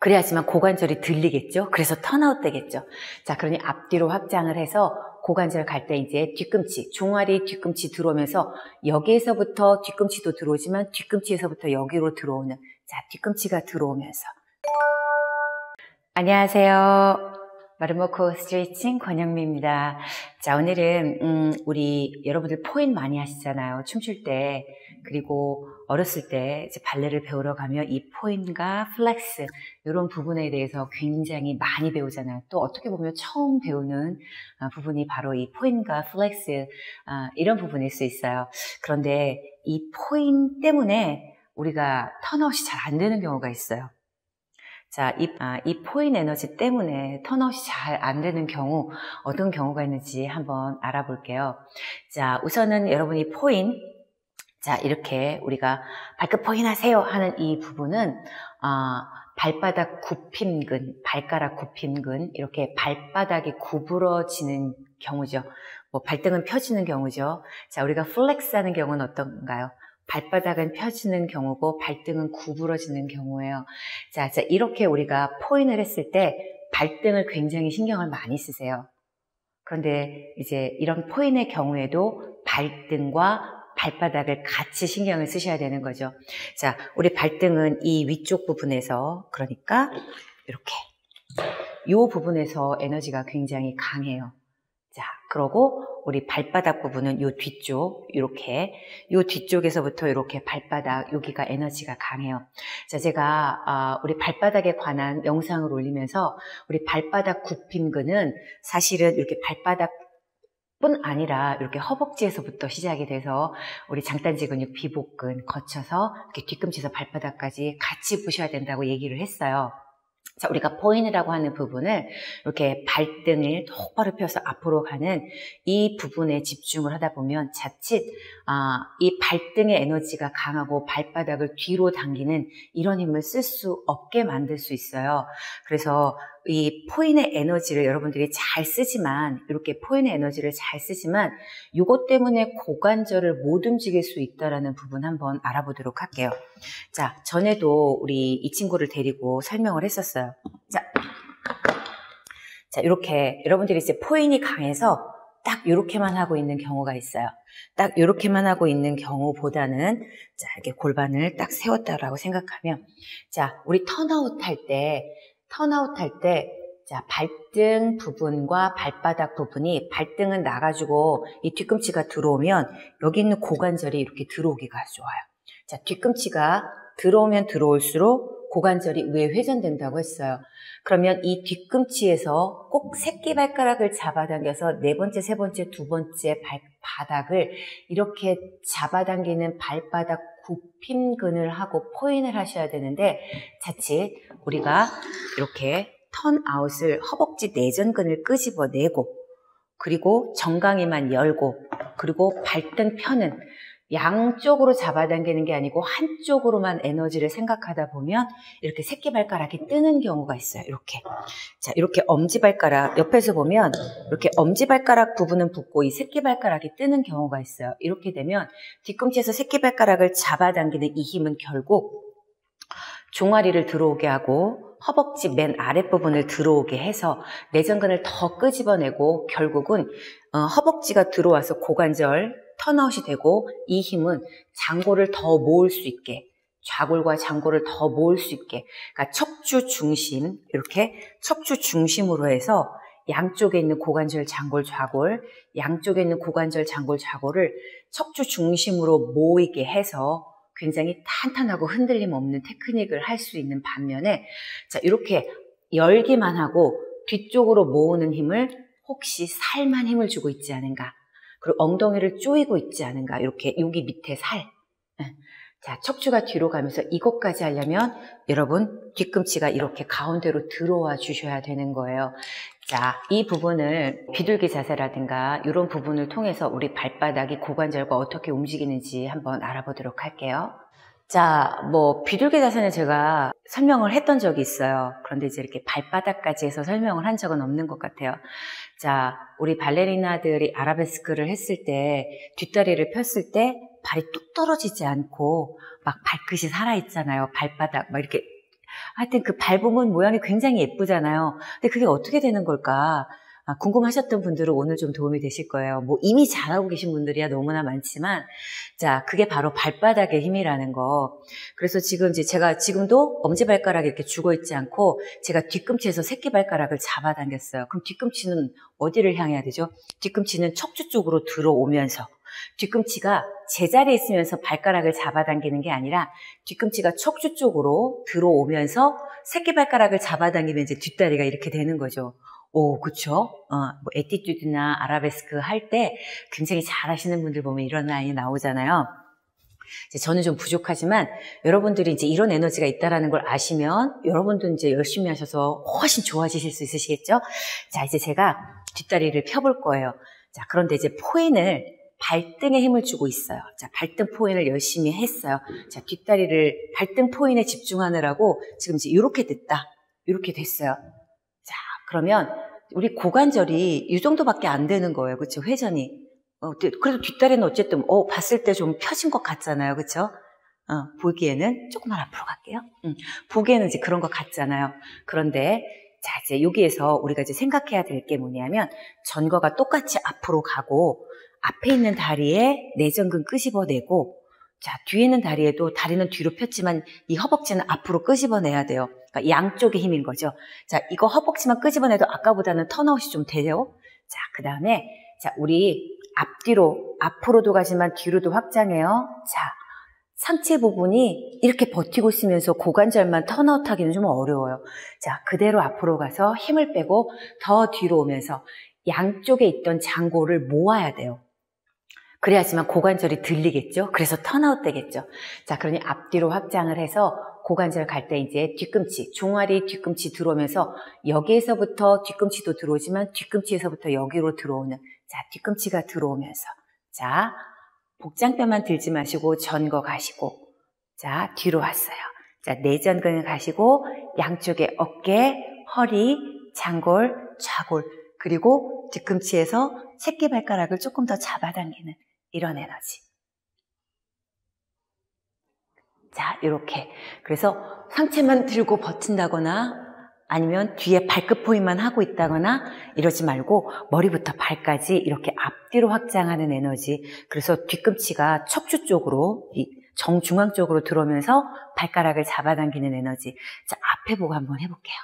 그래야지만 고관절이 들리겠죠? 그래서 턴아웃 되겠죠? 자, 그러니 앞뒤로 확장을 해서 고관절 갈 때 이제 뒤꿈치, 종아리 뒤꿈치 들어오면서 여기에서부터 뒤꿈치도 들어오지만 뒤꿈치에서부터 여기로 들어오는, 자, 뒤꿈치가 들어오면서. 안녕하세요. 마르모코 스트레칭 권영미입니다. 자, 오늘은 우리 여러분들 포인 많이 하시잖아요. 춤출 때, 그리고 어렸을 때 이제 발레를 배우러 가면 이 포인과 플렉스 이런 부분에 대해서 굉장히 많이 배우잖아요. 또 어떻게 보면 처음 배우는 부분이 바로 이 포인과 플렉스 이런 부분일 수 있어요. 그런데 이 포인 때문에 우리가 턴아웃이 잘 안 되는 경우가 있어요. 자, 이 포인 에너지 때문에 턴아웃이 잘 안 되는 경우, 어떤 경우가 있는지 한번 알아볼게요. 자, 우선은 여러분이 포인, 자, 이렇게 우리가 발끝 포인 하세요 하는 이 부분은, 발바닥 굽힘근, 발가락 굽힘근, 이렇게 발바닥이 구부러지는 경우죠. 뭐, 발등은 펴지는 경우죠. 자, 우리가 플렉스 하는 경우는 어떤가요? 발바닥은 펴지는 경우고 발등은 구부러지는 경우예요. 자, 이렇게 우리가 포인을 했을 때 발등을 굉장히 신경을 많이 쓰세요. 그런데 이제 이런 포인의 경우에도 발등과 발바닥을 같이 신경을 쓰셔야 되는 거죠. 자, 우리 발등은 이 위쪽 부분에서, 그러니까 이렇게 이 부분에서 에너지가 굉장히 강해요. 자, 그러고 우리 발바닥 부분은 요 뒤쪽, 이렇게 요 뒤쪽에서부터 이렇게 발바닥 여기가 에너지가 강해요. 자, 제가 우리 발바닥에 관한 영상을 올리면서 우리 발바닥 굽힘근은 사실은 이렇게 발바닥 뿐 아니라 이렇게 허벅지에서부터 시작이 돼서 우리 장단지 근육 비복근 거쳐서 이렇게 뒤꿈치에서 발바닥까지 같이 보셔야 된다고 얘기를 했어요. 자, 우리가 포인이라고 하는 부분을 이렇게 발등을 똑바로 펴서 앞으로 가는 이 부분에 집중을 하다 보면 자칫 이 발등의 에너지가 강하고 발바닥을 뒤로 당기는 이런 힘을 쓸 수 없게 만들 수 있어요. 그래서 이 포인의 에너지를 여러분들이 잘 쓰지만, 이렇게 포인의 에너지를 잘 쓰지만 이것 때문에 고관절을 못 움직일 수 있다는 부분 한번 알아보도록 할게요. 자, 전에도 우리 이 친구를 데리고 설명을 했었어요. 자, 이렇게 여러분들이 이제 포인이 강해서 딱 이렇게만 하고 있는 경우가 있어요. 딱 이렇게만 하고 있는 경우보다는, 자, 이렇게 골반을 딱 세웠다라고 생각하면, 자, 우리 턴아웃 할 때, 자, 발등 부분과 발바닥 부분이, 발등은 나가지고 이 뒤꿈치가 들어오면 여기 있는 고관절이 이렇게 들어오기가 좋아요. 자, 뒤꿈치가 들어오면 들어올수록 고관절이 왜 회전된다고 했어요. 그러면 이 뒤꿈치에서 꼭 새끼발가락을 잡아당겨서 네 번째, 세 번째, 두 번째 발바닥을 이렇게 잡아당기는 발바닥 굽힘근을 하고 포인을 하셔야 되는데, 자칫 우리가 이렇게 턴아웃을 허벅지 내전근을 끄집어내고, 그리고 정강이만 열고, 그리고 발등 펴는, 양쪽으로 잡아당기는 게 아니고 한쪽으로만 에너지를 생각하다 보면 이렇게 새끼발가락이 뜨는 경우가 있어요. 이렇게. 자, 이렇게 엄지발가락, 옆에서 보면 이렇게 엄지발가락 부분은 붓고 이 새끼발가락이 뜨는 경우가 있어요. 이렇게 되면 뒤꿈치에서 새끼발가락을 잡아당기는 이 힘은 결국 종아리를 들어오게 하고 허벅지 맨 아랫부분을 들어오게 해서 내전근을 더 끄집어내고, 결국은 허벅지가 들어와서 고관절 턴아웃이 되고, 이 힘은 장골을 더 모을 수 있게, 좌골과 장골을 더 모을 수 있게, 그러니까 척추 중심, 이렇게 척추 중심으로 해서 양쪽에 있는 고관절, 장골, 좌골, 양쪽에 있는 고관절, 장골, 좌골을 척추 중심으로 모이게 해서 굉장히 탄탄하고 흔들림 없는 테크닉을 할 수 있는 반면에, 자, 이렇게 열기만 하고 뒤쪽으로 모으는 힘을, 혹시 살만 힘을 주고 있지 않은가, 그리고 엉덩이를 조이고 있지 않은가, 이렇게 여기 밑에 살. 자, 척추가 뒤로 가면서 이것까지 하려면 여러분 뒤꿈치가 이렇게 가운데로 들어와 주셔야 되는 거예요. 자, 이 부분을 비둘기 자세라든가 이런 부분을 통해서 우리 발바닥이 고관절과 어떻게 움직이는지 한번 알아보도록 할게요. 자, 뭐 비둘기 자세는 제가 설명을 했던 적이 있어요. 그런데 이제 이렇게 발바닥까지 해서 설명을 한 적은 없는 것 같아요. 자, 우리 발레리나들이 아라베스크를 했을 때, 뒷다리를 폈을 때 발이 뚝 떨어지지 않고 막 발끝이 살아있잖아요. 발바닥 막 이렇게 하여튼 그 밟으면 모양이 굉장히 예쁘잖아요. 근데 그게 어떻게 되는 걸까? 궁금하셨던 분들은 오늘 좀 도움이 되실 거예요. 뭐 이미 잘하고 계신 분들이야 너무나 많지만, 자, 그게 바로 발바닥의 힘이라는 거. 그래서 지금 이제 제가 지금도 엄지발가락이 이렇게 죽어 있지 않고 제가 뒤꿈치에서 새끼발가락을 잡아당겼어요. 그럼 뒤꿈치는 어디를 향해야 되죠? 뒤꿈치는 척추 쪽으로 들어오면서, 뒤꿈치가 제자리에 있으면서 발가락을 잡아당기는 게 아니라 뒤꿈치가 척추 쪽으로 들어오면서 새끼발가락을 잡아당기면 이제 뒷다리가 이렇게 되는 거죠. 오, 그쵸? 뭐 에티튜드나 아라베스크 할 때 굉장히 잘하시는 분들 보면 이런 라인이 나오잖아요. 이제 저는 좀 부족하지만 여러분들이 이제 이런 에너지가 있다라는 걸 아시면 여러분도 이제 열심히 하셔서 훨씬 좋아지실 수 있으시겠죠? 자, 이제 제가 뒷다리를 펴볼 거예요. 자, 그런데 이제 포인을 발등에 힘을 주고 있어요. 자, 발등 포인을 열심히 했어요. 자, 뒷다리를 발등 포인에 집중하느라고 지금 이제 이렇게 됐다. 이렇게 됐어요. 자, 그러면 우리 고관절이 이 정도밖에 안 되는 거예요. 그렇죠? 회전이. 그래도 뒷다리는 어쨌든 봤을 때 좀 펴진 것 같잖아요. 그렇죠? 보기에는 조금만 앞으로 갈게요. 보기에는 이제 그런 것 같잖아요. 그런데 자, 이제 여기에서 우리가 이제 생각해야 될 게 뭐냐면 전거가 똑같이 앞으로 가고 앞에 있는 다리에 내전근 끄집어내고, 자, 뒤에 있는 다리에도 다리는 뒤로 폈지만 이 허벅지는 앞으로 끄집어내야 돼요. 그러니까 양쪽의 힘인 거죠. 자, 이거 허벅지만 끄집어내도 아까보다는 턴아웃이 좀 돼요. 자, 그 다음에 자, 우리 앞뒤로, 앞으로도 가지만 뒤로도 확장해요. 자, 상체 부분이 이렇게 버티고 있으면서 고관절만 턴아웃 하기는 좀 어려워요. 자, 그대로 앞으로 가서 힘을 빼고 더 뒤로 오면서 양쪽에 있던 장골을 모아야 돼요. 그래야지만 고관절이 들리겠죠? 그래서 턴아웃 되겠죠? 자, 그러니 앞뒤로 확장을 해서 고관절 갈 때 이제 뒤꿈치, 종아리 뒤꿈치 들어오면서 여기에서부터 뒤꿈치도 들어오지만 뒤꿈치에서부터 여기로 들어오는, 자, 뒤꿈치가 들어오면서, 자, 복장뼈만 들지 마시고 전거 가시고, 자, 뒤로 왔어요. 자, 내전근을 가시고 양쪽에 어깨, 허리, 장골, 좌골, 그리고 뒤꿈치에서 새끼발가락을 조금 더 잡아당기는 이런 에너지. 자, 이렇게. 그래서 상체만 들고 버틴다거나 아니면 뒤에 발끝 포인트만 하고 있다거나 이러지 말고 머리부터 발까지 이렇게 앞뒤로 확장하는 에너지. 그래서 뒤꿈치가 척추 쪽으로, 정중앙 쪽으로 들어오면서 발가락을 잡아당기는 에너지. 자, 앞에 보고 한번 해볼게요.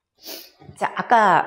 자, 아까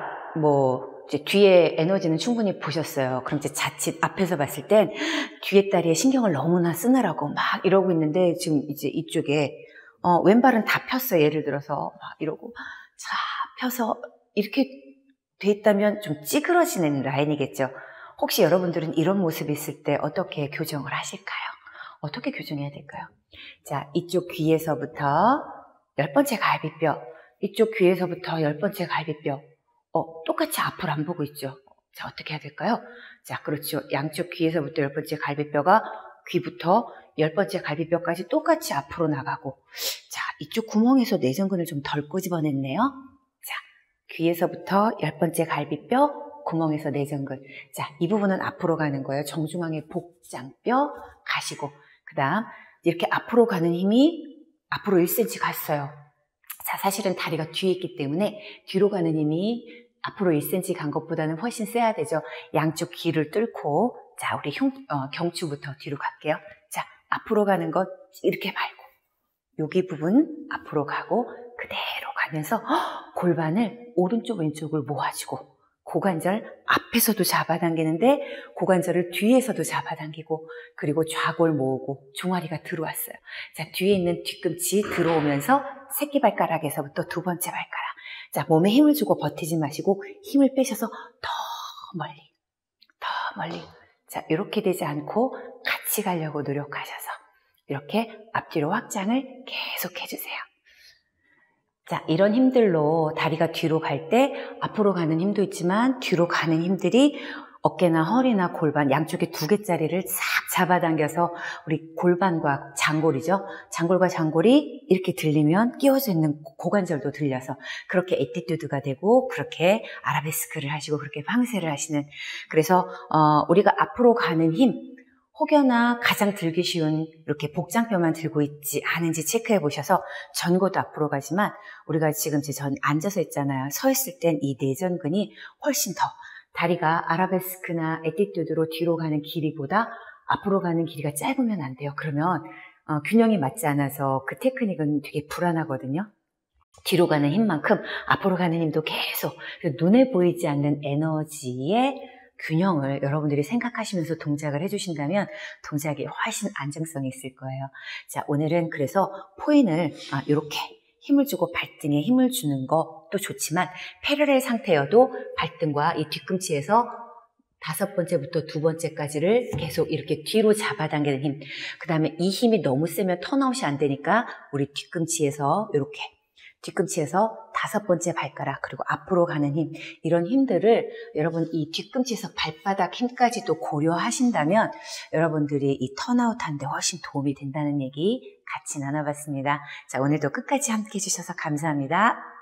이제 뒤에 에너지는 충분히 보셨어요. 그럼 이제 자칫 앞에서 봤을 땐 뒤에 다리에 신경을 너무나 쓰느라고 막 이러고 있는데 지금 이제 이쪽에 왼발은 다 폈어요. 예를 들어서 막 이러고 자 펴서 이렇게 돼 있다면 좀 찌그러지는 라인이겠죠. 혹시 여러분들은 이런 모습이 있을 때 어떻게 교정을 하실까요? 어떻게 교정해야 될까요? 자, 이쪽 귀에서부터 10번째 갈비뼈, 이쪽 귀에서부터 10번째 갈비뼈, 똑같이 앞을 안 보고 있죠. 자, 어떻게 해야 될까요? 자, 그렇죠. 양쪽 귀에서부터 10번째 갈비뼈가 귀부터 10번째 갈비뼈까지 똑같이 앞으로 나가고, 자, 이쪽 구멍에서 내전근을 좀 덜 끄집어냈네요. 자, 귀에서부터 10번째 갈비뼈, 구멍에서 내전근. 자, 이 부분은 앞으로 가는 거예요. 정중앙의 복장뼈 가시고, 그 다음 이렇게 앞으로 가는 힘이 앞으로 1cm 갔어요. 자, 사실은 다리가 뒤에 있기 때문에 뒤로 가는 힘이 앞으로 1cm 간 것보다는 훨씬 세야 되죠. 양쪽 귀를 뚫고, 자, 우리 경추부터 뒤로 갈게요. 자, 앞으로 가는 것 이렇게 말고 여기 부분 앞으로 가고 그대로 가면서 골반을 오른쪽 왼쪽을 모아주고 고관절 앞에서도 잡아당기는데 고관절을 뒤에서도 잡아당기고 그리고 좌골 모으고 종아리가 들어왔어요. 자, 뒤에 있는 뒤꿈치 들어오면서 새끼발가락에서부터 2번째 발가락. 자, 몸에 힘을 주고 버티지 마시고 힘을 빼셔서 더 멀리, 더 멀리. 자, 이렇게 되지 않고 같이 가려고 노력하셔서 이렇게 앞뒤로 확장을 계속 해주세요. 자, 이런 힘들로 다리가 뒤로 갈 때 앞으로 가는 힘도 있지만 뒤로 가는 힘들이 어깨나 허리나 골반 양쪽에 2개짜리를 싹 잡아당겨서 우리 골반과 장골이죠. 장골과 장골이 이렇게 들리면 끼워져 있는 고관절도 들려서 그렇게 에티튜드가 되고 그렇게 아라베스크를 하시고 그렇게 황새를 하시는, 그래서 우리가 앞으로 가는 힘, 혹여나 가장 들기 쉬운 이렇게 복장뼈만 들고 있지 않은지 체크해 보셔서 전고도 앞으로 가지만 우리가 지금 전 앉아서 있잖아요. 서 있을 땐 이 내전근이 훨씬 더 다리가 아라베스크나 에티튜드로 뒤로 가는 길이보다 앞으로 가는 길이가 짧으면 안 돼요. 그러면 균형이 맞지 않아서 그 테크닉은 되게 불안하거든요. 뒤로 가는 힘만큼 앞으로 가는 힘도 계속 눈에 보이지 않는 에너지의 균형을 여러분들이 생각하시면서 동작을 해주신다면 동작이 훨씬 안정성이 있을 거예요. 자, 오늘은 그래서 포인을 이렇게 힘을 주고 발등에 힘을 주는 것도 좋지만 패러렐 상태여도 발등과 이 뒤꿈치에서 5번째부터 2번째까지를 계속 이렇게 뒤로 잡아당기는 힘. 그 다음에 이 힘이 너무 세면 턴아웃이 안 되니까 우리 뒤꿈치에서 이렇게 뒤꿈치에서 5번째 발가락 그리고 앞으로 가는 힘 이런 힘들을 여러분 이 뒤꿈치에서 발바닥 힘까지도 고려하신다면 여러분들이 이 턴아웃 하는데 훨씬 도움이 된다는 얘기 같이 나눠봤습니다. 자, 오늘도 끝까지 함께 해주셔서 감사합니다.